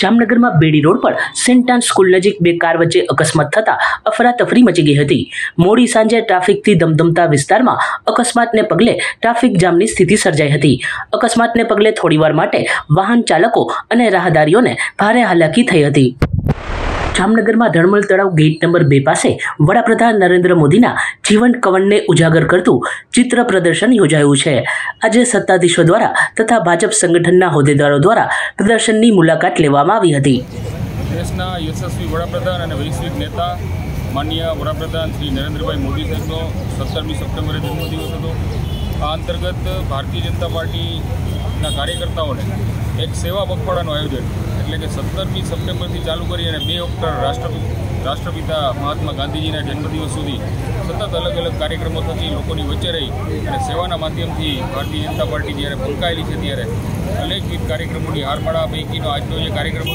જામનગરમાં બેડી રોડ પર saint Ann's school નજીક બે કાર વચ્ચે અકસ્માત થતા અફરાતફરી મચી ગઈ હતી। મોડી સાંજે ટ્રાફિકથી ધમધમતા વિસ્તારમાં અકસ્માતને પગલે ટ્રાફિક જામની સ્થિતિ સર્જાઈ હતી। અકસ્માતને પગલે થોડીવાર માટે વાહન ચાલકો અને રાહદારીઓને ભારે હાલાકી થઈ હતી। જામનગરમાં ધર્મલ તળાવ ગેટ નંબર 2 પાસે વડાપ્રધાન નરેન્દ્ર મોદીના જીવન કવનને ઉજાગર કરતું ચિત્ર પ્રદર્શન યોજાયું છે। આજે સત્તાધીશો દ્વારા તથા ભાજપ સંગઠનના હોદ્દેદારો દ્વારા પ્રદર્શનની મુલાકાત લેવામાં આવી હતી। દેશના યશસ્વી વડાપ્રધાન અને વૈશ્વિક નેતા માનનીય વડાપ્રધાન શ્રી નરેન્દ્રભાઈ મોદી સાહેબનો 17મી સપ્ટેમ્બરે જન્મદિવસ હતો। આ અંતર્ગત ભારતીય જનતા પાર્ટીના કાર્યકર્તાઓને એક સેવા પખવાડાનું આયોજન એટલે કે 17મી સપ્ટેમ્બરથી ચાલુ કરી અને 2 ઓક્ટોબર રાષ્ટ્રપિતા મહાત્મા ગાંધીજીના જન્મદિવસ સુધી સતત અલગ અલગ કાર્યક્રમો થકી લોકોની વચ્ચે રહી અને સેવાના માધ્યમથી ભારતીય જનતા પાર્ટી જ્યારે ફૂંકાયેલી છે ત્યારે અનેકવિધ કાર્યક્રમોની હારમાળા પૈકીનો આજનો જે કાર્યક્રમ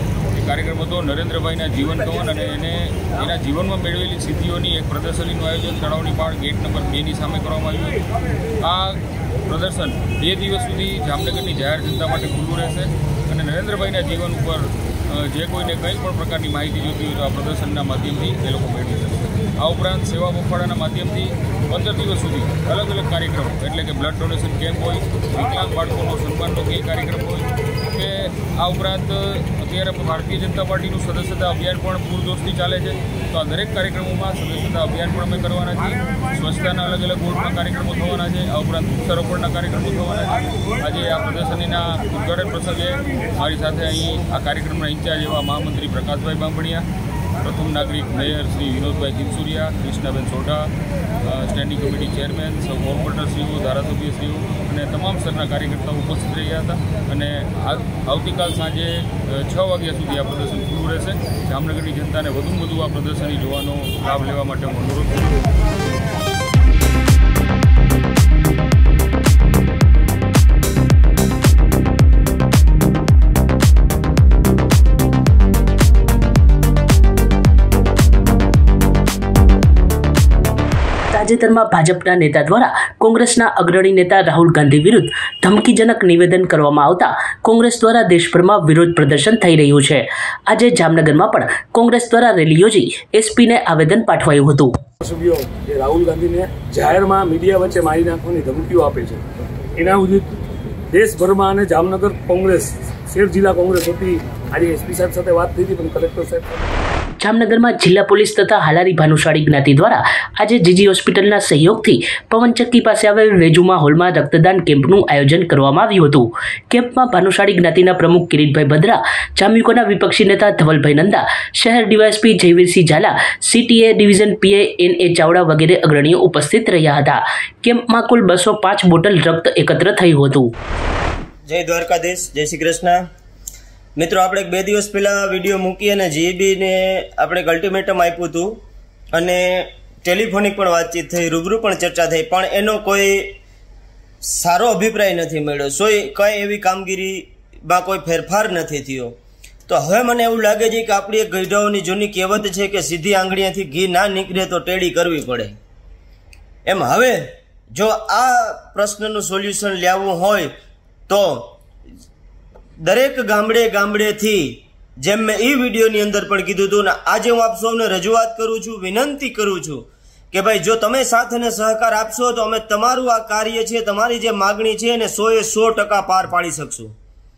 હતો નરેન્દ્રભાઈના જીવન કવન અને એના જીવનમાં મેળવેલી સિદ્ધિઓની એક પ્રદર્શનીનું આયોજન તળાવની પાળ ગેટ નંબર 2ની સામે કરવામાં આવ્યું। આ પ્રદર્શન 2 દિવસ સુધી જામનગરની જાહેર જનતા માટે ખુલ્લું રહેશે અને નરેન્દ્રભાઈના જીવન ઉપર જે કોઈને કંઈ પણ પ્રકારની માહિતી જોઈતી હોય તો આ પ્રદર્શનના માધ્યમથી એ લોકો મેળવી શકશે। આ ઉપરાંત સેવા પખવાડાના માધ્યમથી 15 દિવસ સુધી અલગ અલગ કાર્યક્રમો એટલે કે બ્લડ ડોનેશન કેમ્પ હોય, વિકલાંગ બાળકોનો સન્માનનો કાર્યક્રમ હોય કે આ ઉપરાંત અત્યારે ભારતીય જનતા પાર્ટીનું સદસ્યતા અભિયાન પણ પૂરજોશથી ચાલે છે તો આ દરેક કાર્યક્રમોમાં સદસ્યતા અભિયાન પણ અમે કરવાના છીએ। સ્વચ્છતાના અલગ અલગ બોર્ડના કાર્યક્રમો થવાના છે। આ ઉપરાંત વૃક્ષારોપણના કાર્યક્રમો થવાના છે। આજે આ પ્રદર્શનીના ઉદ્ઘાટન પ્રસંગે મારી સાથે અહીં આ કાર્યક્રમના ઇન્ચાર્જ એવા મહામંત્રી પ્રકાશભાઈ બાંભણિયા, પ્રથમ નાગરિક મેયર શ્રી વિનોદભાઈ કિંસુરિયા, કૃષ્ણાબેન સોઢા, સ્ટેન્ડિંગ કમિટી ચેરમેન, સૌ કોર્પોરેટરશ્રીઓ, ધારાસભ્યશ્રીઓ અને તમામ સ્તરના કાર્યકર્તાઓ ઉપસ્થિત રહ્યા હતા અને આવતીકાલ સાંજે 6 વાગ્યા સુધી આ પ્રદર્શન ખુલ્લું રહેશે। જામનગરની જનતાને વધુમાં વધુ આ પ્રદર્શની જોવાનો લાભ લેવા માટે હું અનુરોધ કરું છું। તાજેતરમાં ભાજપના નેતા દ્વારા કોંગ્રેસના અગ્રણી નેતા રાહુલ ગાંધી વિરુદ્ધ ધમકીજનક નિવેદન કરવામાં આવતા કોંગ્રેસ દ્વારા દેશભરમાં વિરોધ પ્રદર્શન થઈ રહ્યું છે। આજે જામનગરમાં પણ કોંગ્રેસ દ્વારા રેલી યોજી એસપીને આવેદન પાઠવાયું હતું। સભ્યો જે રાહુલ ગાંધીને જાહેરમાં મીડિયા વચ્ચે મારી નાખવાની ધમકીઓ આપે છે એના વિરુદ્ધ દેશભરમાં અને જામનગર કોંગ્રેસ શેર જિલ્લા કોંગ્રેસ વતી આજે એસપી સાહેબ સાથે વાત થઈ હતી પણ કલેક્ટર સાહેબ જામનગરમાં જિલ્લા પોલીસ તથા હાલારી ભાનુશાળી જ્ઞાતિ દ્વારા આજે જીજી હોસ્પિટલના સહયોગથી પવનચક્કી પાસે આવેલ રેજુમા હોલમાં રક્તદાન કેમ્પનું આયોજન કરવામાં આવ્યું હતું। કેમ્પમાં ભાનુશાળી જ્ઞાતિના પ્રમુખ કિરીટભાઈ ભદ્રા, જામ્યુકોના વિપક્ષી નેતા ધવલભાઈ નંદા, શહેર DYSP Jayvirsinh Jhala, city A division PI NA Chavda વગેરે અગ્રણીઓ ઉપસ્થિત રહ્યા હતા। કેમ્પમાં કુલ 205 બોટલ રક્ત એકત્ર થયું હતું। જય દ્વારકાધીશ, જય શ્રી કૃષ્ણ। મિત્રો, આપણે 2 દિવસ પહેલાં વિડીયો મૂકી અને જીબીને આપણે એક અલ્ટિમેટમ આપ્યું હતું અને ટેલિફોનિક પણ વાતચીત થઈ, રૂબરૂ પણ ચર્ચા થઈ, પણ એનો કોઈ સારો અભિપ્રાય નથી મળ્યો। કંઈ એવી કામગીરીમાં કોઈ ફેરફાર નથી થયો। તો હવે મને એવું લાગે છે કે આપણી એક ગઈઢાઓની જૂની કહેવત છે કે સીધી આંગળીએથી ઘી ના નીકળે તો ટેડી કરવી પડે। એમ હવે જો આ પ્રશ્નનું સોલ્યુશન લાવવું હોય તો દરેક ગામડેથી જેમ મેં એ વિડીયોની અંદર પણ કીધું હતું ને આજે હું આપ સૌને રજૂઆત કરું છું, વિનંતી કરું છું કે ભાઈ જો તમે સાથ અને સહકાર આપશો તો અમે તમારું આ કાર્ય છે, તમારી જે માગણી છે એને 100% પાર પાડી શકશું।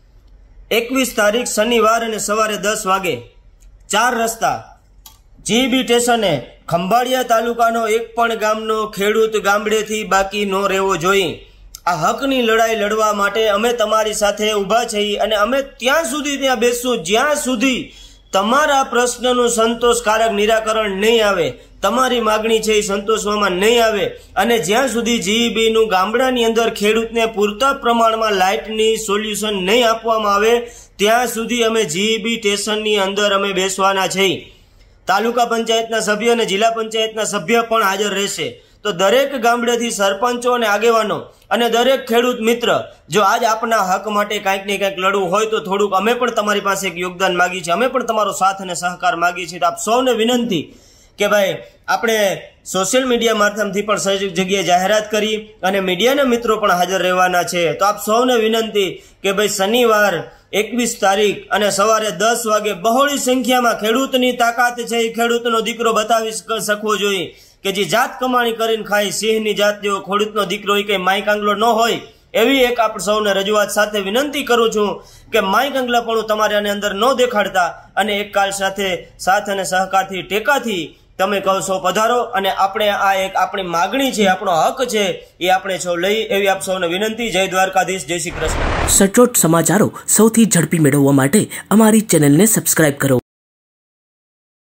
21 તારીખ શનિવાર અને સવારે 10 વાગે 4 રસ્તા જીબી સ્ટેશને ખંભાળિયા તાલુકાનો એક પણ ગામનો ખેડૂત ગામડેથી બાકી ન રહેવો જોઈએ। આ હકની લડાઈ લડવા માટે અમે તમારી સાથે ઊભા છીએ અને અમે ત્યાં સુધી ત્યાં બેસશું જ્યાં સુધી તમારા પ્રશ્નનું સંતોષકારક નિરાકરણ નહીં આવે, તમારી માગણી છે એ સંતોષવામાં નહીં આવે અને જ્યાં સુધી જીઈબીનું ગામડાની અંદર ખેડૂતને પૂરતા પ્રમાણમાં લાઇટની સોલ્યુશન નહીં આપવામાં આવે ત્યાં સુધી અમે જીઈબી સ્ટેશનની અંદર અમે બેસવાના છીએ। તાલુકા પંચાયતના સભ્ય અને જિલ્લા પંચાયતના સભ્ય પણ હાજર રહેશે। તો દરેક ગામડેથી સરપંચો અને આગેવાનો અને દરેક ખેડૂત મિત્ર જો આજ આપના હક માટે કંઈક ને કંઈક લડવું હોય તો થોડુંક અમે પણ તમારી પાસે એક યોગદાન માગીએ છીએ, અમે પણ તમારો સાથ અને સહકાર માગીએ છીએ। તો આપ સૌને વિનંતી કે ભાઈ આપણે સોશિયલ મીડિયા માધ્યમથી પણ સહજ જગ્યાએ જાહેરાત કરી અને મીડિયાના મિત્રો પણ હાજર રહેવાના છે। તો આપ સૌને વિનંતી કે ભાઈ શનિવાર 21 તારીખ અને સવારે 10 વાગે બહોળી સંખ્યામાં ખેડૂતની તાકાત છે એ ખેડૂતનો દીકરો બતાવી શકવો જોઈએ કે જે જાત કમાણી કરીને ખાય, સિંહની જાત જેવો ખેડૂતનો દીકરો એ કંઈ માય કાંગલો ન હોય. એવી એક આપણે સૌને રજૂઆત સાથે વિનંતી કરું છું કે માય કાંગલાપણું તમારે આની અંદર ન દેખાડતા અને એક કાલ સાથે સાથ અને સહકારથી ટેકાથી તમે કહો છો પધારો અને આપણે આ એક આપણી માગણી છે, આપણો હક છે એ આપણે સૌ લઈ એવી આપ સૌને વિનંતી. જય દ્વારકાધીશ, જય શ્રી કૃષ્ણ. સચોટ સમાચારો સૌથી ઝડપી મેળવવા માટે અમારી ચેનલને સબસ્ક્રાઇબ કરો.